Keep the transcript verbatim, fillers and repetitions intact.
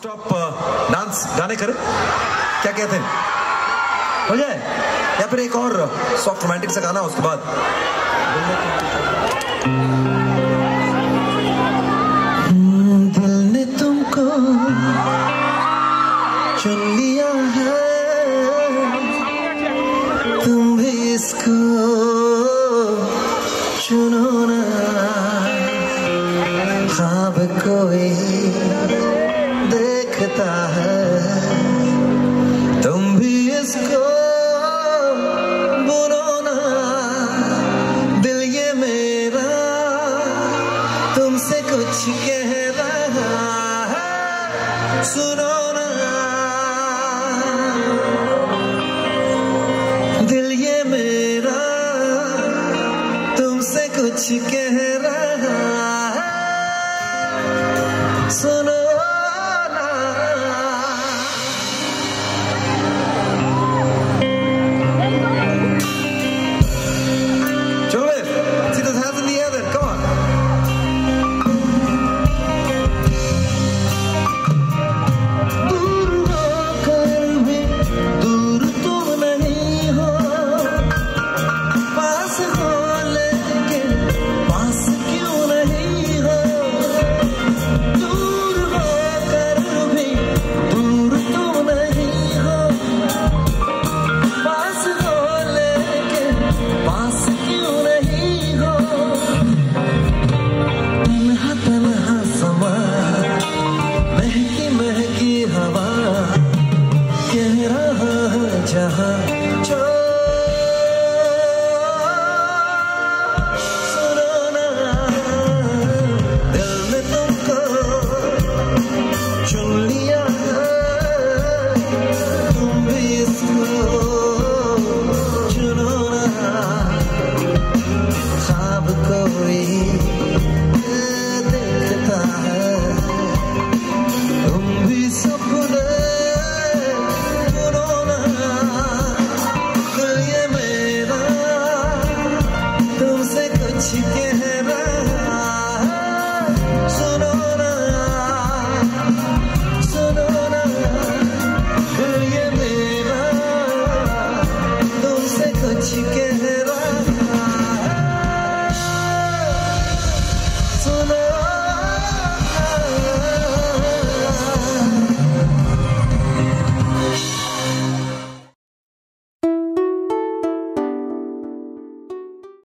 Stop dance गाने करें, क्या कहते हैं? हो जाए या फिर एक और सॉफ्ट रोमांटिक सा गाना उसके बाद? दिल ने तुमको चुन लिया है, तुम भी इसको चुनो ना। ख्वाब कोई देखता है, तुम भी इसको बुनो ना। दिल ये मेरा तुमसे कुछ कह रहा है, सुनो ना। दिल ये मेरा तुमसे कुछ कह रहा